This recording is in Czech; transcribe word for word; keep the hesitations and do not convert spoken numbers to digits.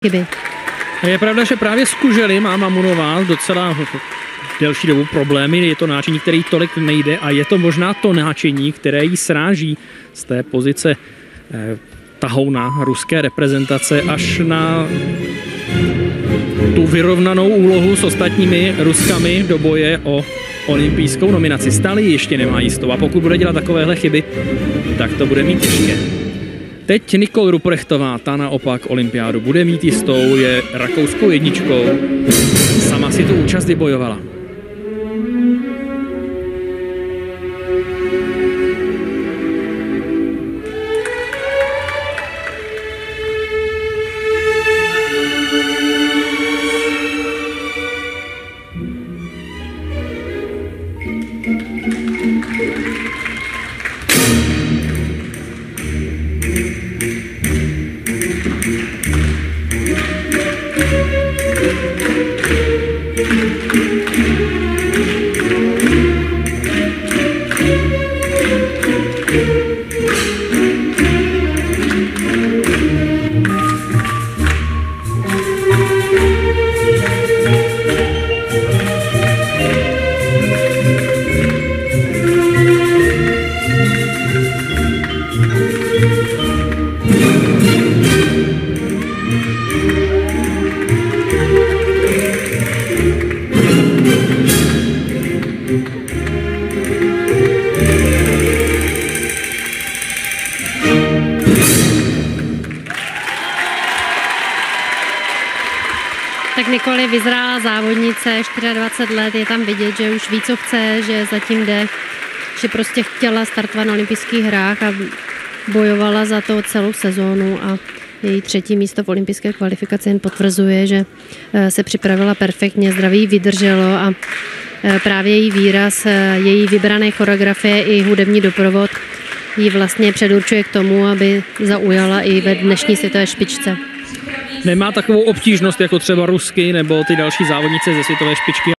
chyby. Je pravda, že právě s Kužely má Mamunová docela delší dobu problémy, je to náčení, který tolik nejde a je to možná to náčení, které jí sráží z té pozice eh, tahouna ruské reprezentace až na tu vyrovnanou úlohu s ostatními Ruskami do boje o olympijskou nominaci. Stále ještě nemá jistou a pokud bude dělat takovéhle chyby, tak to bude mít těžké. Teď Nicole Rupprechtová, ta naopak olympiádu bude mít jistou, je rakouskou jedničkou, sama si tu účast vybojovala. Tak Nicole je vyzrálá závodnice, dvacet čtyři let, je tam vidět, že už ví, co chce, že zatím jde, že prostě chtěla startovat na olympijských hrách a bojovala za to celou sezónu a její třetí místo v olympijské kvalifikaci jen potvrzuje, že se připravila perfektně, zdraví vydrželo a právě její výraz, její vybrané choreografie i hudební doprovod ji vlastně předurčuje k tomu, aby zaujala i ve dnešní světové špičce. Nemá takovou obtížnost jako třeba Rusky nebo ty další závodnice ze světové špičky.